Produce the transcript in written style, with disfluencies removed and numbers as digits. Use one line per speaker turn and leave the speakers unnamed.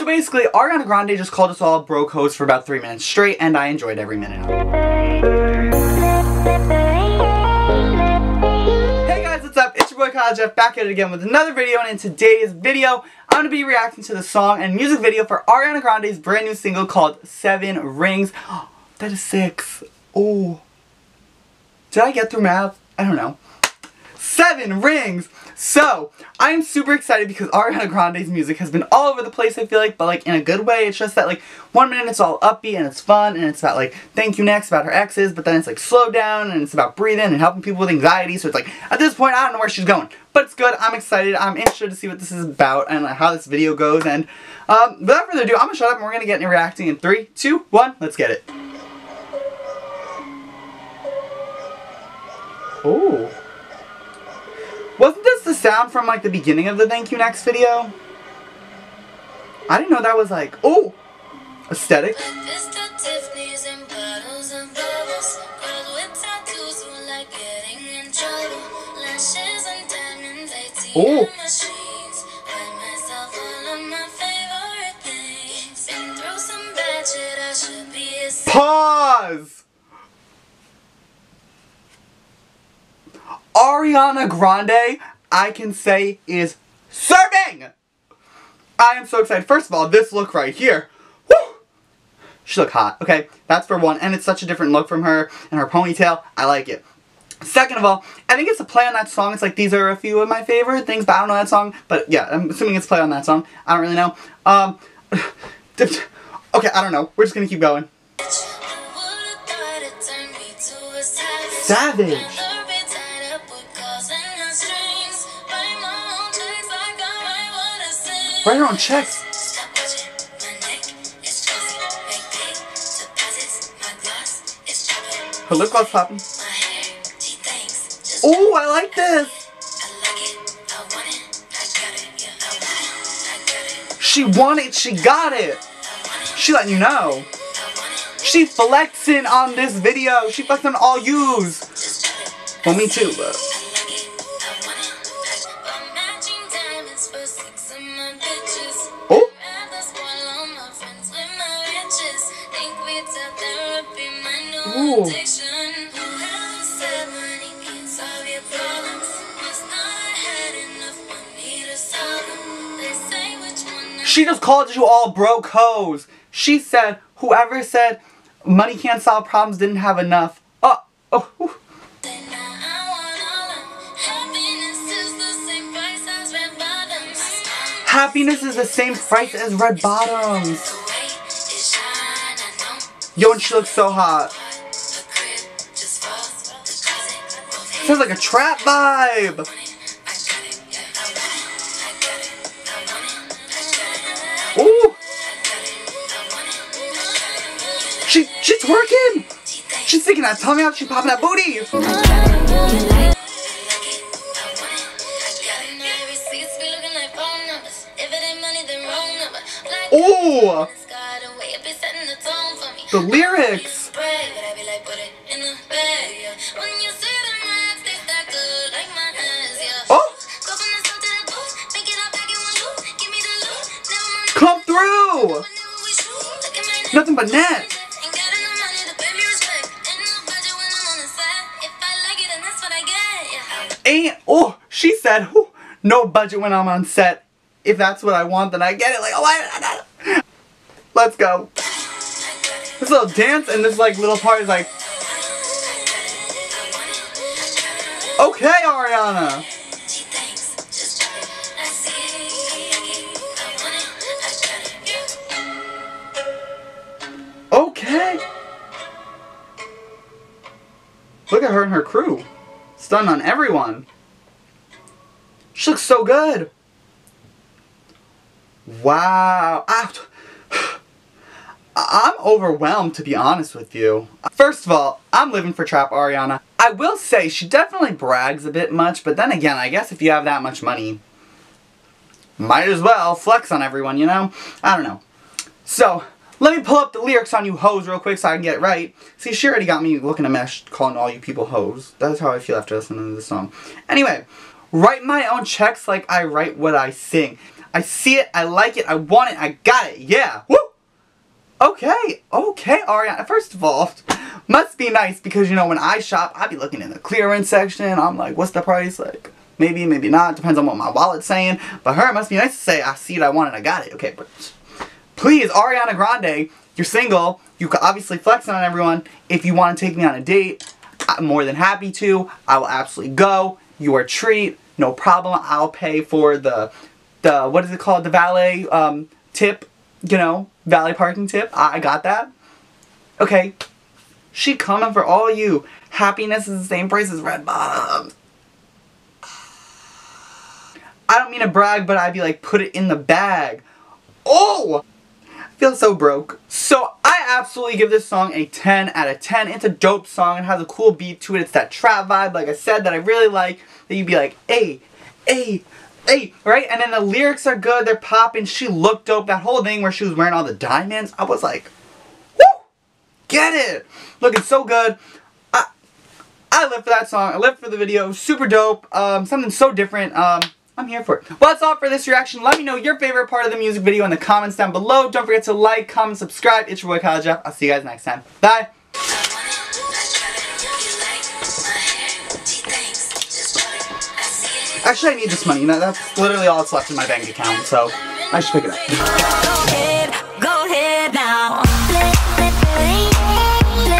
So basically, Ariana Grande just called us all broke hoes for about 3 minutes straight, and I enjoyed every minute of it. Hey guys, what's up? It's your boy itskylejeff back at it again with another video, and in today's video, I'm going to be reacting to the song and music video for Ariana Grande's brand new single called 7 Rings. That is 6. Oh. Did I get through math? I don't know. 7 rings! So, I'm super excited because Ariana Grande's music has been all over the place, I feel like, but like in a good way. It's just that like 1 minute it's all upbeat and it's fun and it's about like thank you next about her exes, but then it's like slow down and it's about breathing and helping people with anxiety. So it's like at this point I don't know where she's going, but it's good. I'm excited. I'm interested to see what this is about and like, how this video goes. And without further ado, I'm gonna shut up and we're gonna get into reacting in 3, 2, 1. Let's get it. Oh. Wasn't this the sound from like the beginning of the Thank You Next video? I didn't know that was like, oh, aesthetic. Oh. Pause! Ariana Grande, I can say, is serving! I am so excited. First of all, this look right here. Woo! She look hot, okay? That's for one. And it's such a different look from her and her ponytail. I like it. Second of all, I think it's a play on that song. It's like, these are a few of my favorite things, but I don't know that song. But yeah, I'm assuming it's a play on that song. I don't really know. Okay, I don't know. We're just gonna keep going. Savage! Write her own checks. Her lip gloss popping. Oh, I like this. She won it, she got it. She letting you know. She flexing on this video. She flexing on all yous. Well, me too, but. Oh. Ooh. She just called you all broke hoes. She said, whoever said money can't solve problems didn't have enough. Oh. Happiness is the same price as red bottoms. Yo, and she looks so hot. Sounds like a trap vibe. Ooh. She's twerking. She's sticking that tongue out. She's popping that booty. Oh! The lyrics! Oh! Come through! Nothing but net! And, oh, she said, no budget when I'm on set. If that's what I want, then I get it. Like, oh, let's go. This little dance and this like little part is like, okay, Ariana. Okay. Look at her and her crew. Stunning on everyone. She looks so good. Wow. I'm overwhelmed, to be honest with you. First of all, I'm living for trap Ariana. I will say, she definitely brags a bit much, but then again, I guess if you have that much money, might as well flex on everyone, you know? I don't know. So, let me pull up the lyrics on you hoes real quick so I can get it right. See, she already got me looking a mess calling all you people hoes. That's how I feel after listening to this song. Anyway, write my own checks like I write what I sing. I see it, I like it, I want it, I got it, yeah, woo! Okay, Ariana, first of all, must be nice because, you know, when I shop, I be looking in the clearance section, I'm like, what's the price, like, maybe, maybe not, depends on what my wallet's saying, but her, it must be nice to say, I see it, I want it, I got it, okay, but please, Ariana Grande, you're single, you can obviously flex on everyone, if you want to take me on a date, I'm more than happy to, I will absolutely go, you're a treat, no problem, I'll pay for the what is it called, the valet, tip, you know, valet parking tip, I got that. Okay, she coming for all you. Happiness is the same price as red bottoms. I don't mean to brag, but I'd be like, put it in the bag. Oh! I feel so broke. So I absolutely give this song a 10 out of 10. It's a dope song. It has a cool beat to it. It's that trap vibe, like I said, that I really like. That you'd be like, hey, hey, hey, right? And then the lyrics are good, they're popping, she looked dope. That whole thing where she was wearing all the diamonds, I was like, woo! Get it! Looking so good. I live for that song, I live for the video, super dope, something so different, I'm here for it. Well, that's all for this reaction. Let me know your favorite part of the music video in the comments down below. Don't forget to like, comment, subscribe. It's your boy Kyle Jeff. I'll see you guys next time. Bye! Actually, I need this money. That's literally all that's left in my bank account, so I should pick it up.